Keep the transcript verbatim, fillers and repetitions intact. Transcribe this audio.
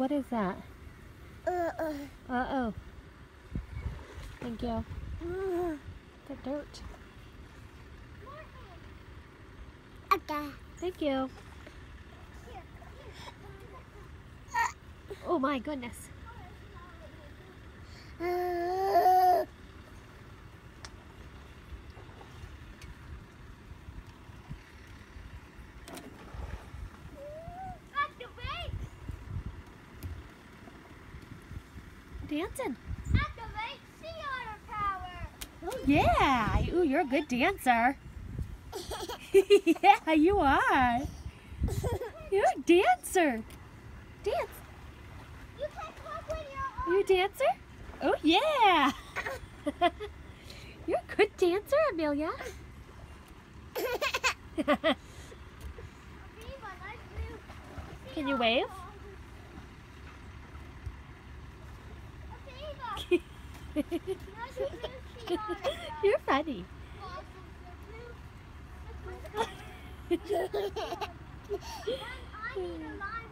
what is that? Uh-uh. Uh-oh. Thank you. The dirt. Okay. Thank you. Oh my goodness. Uh, Dancing. Activate sea otter power. Oh yeah. Ooh, you're a good dancer. Yeah, you are. You're a dancer. Dance. You can talk when Are you're you a dancer? Oh yeah. You're a good dancer, Amelia. Can you wave? You're funny. I need a line